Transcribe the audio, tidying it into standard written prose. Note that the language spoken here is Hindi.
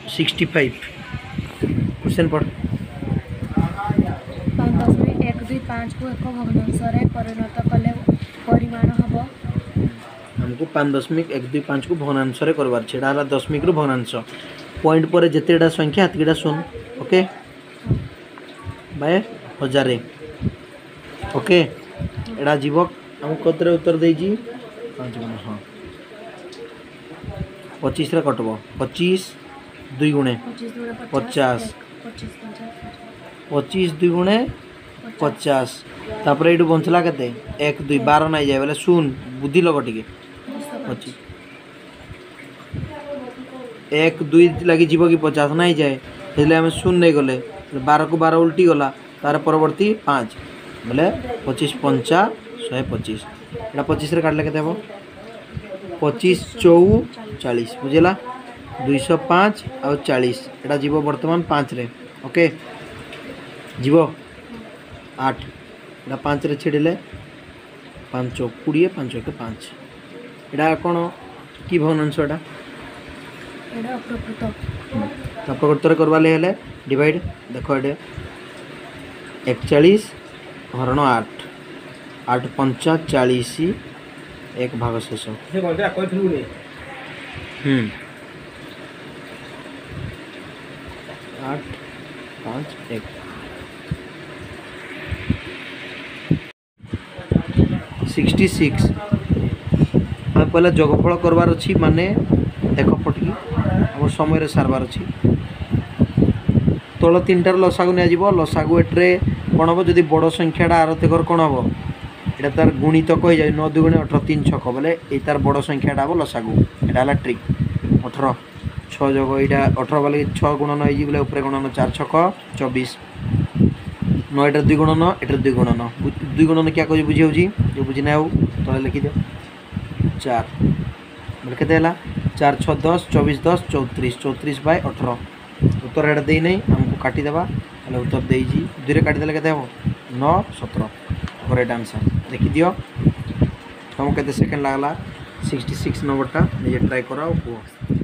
65 क्वेश्चन पढ़ 5.125 को एक भग्नांश परिणत कले परिमाण हम हमको 5.125 को भग्नांश करवार छेड़ा हला दशमिक रु भग्नांश पॉइंट पर जितेटा संख्या हतकीटा शून्य ओके बाय 1000 ओके एडा जीव हमको कतरे उत्तर देजी 5 गुणे हां 25 रे कटबो 25 2 गुणे 50 25 2 गुणे 50 तापर एडू बंचला केते 1 2 12 नहीं जाय बोले शून्य बुद्धि लग टिके 25 1 2 लगी जीव कि 50 नहीं जाए इसलिए आम शून्य नहीं गले 12 को 12 उल्टी गला तार परवर्ती 5 बोले 25 पंचा 125 एटा 25 रे काटले केते हो 25 4 40 बुझेला 205 और 40 एटा जीव वर्तमान 5 रे ओके जीव 8 एटा 5 रे छेडिले 5 20 5 1 5 एटा कोन की भग्नांश एटा एडा अप्रकृत अप्रकृत करवा ले डिवाइड देखो एडे 41 हरण 8 8 पंचा 40 एक भाग शेष 8 5 1 66 पहले जोगफल करवार अच्छी माने देख पटी आम समय सारबार अच्छी तल 3टार लसागु नि लसागु एट्रे कौन हम जब बड़ संख्याटा आरतेकर कौन हम यहाँ तार गुणित कही जाए 9 2 18 3 6 बोले ये तार बड़ संख्याटा हम लसागु यहाँ ट्रिक 18 6 जग यहाँ 18 बोले 6 गुणन हो बोले गुणन 4 6 24 9 एटर 2 गुणन एटर 2 गुणन 2 गुणन क्या कह बुझी जो बुझीना हो तो लिखिद 4 बोले के 4 6 10 24 10 34 34 बाय 18 उत्तर एटा दे नहीं हमको काटिदेवा उत्तर दे दुई काटिदेले के 9 17 करेक्ट आंसर देखी दियो तुमको केते सेकंड लागला 66 नंबरटा निजे ट्राई कराओ।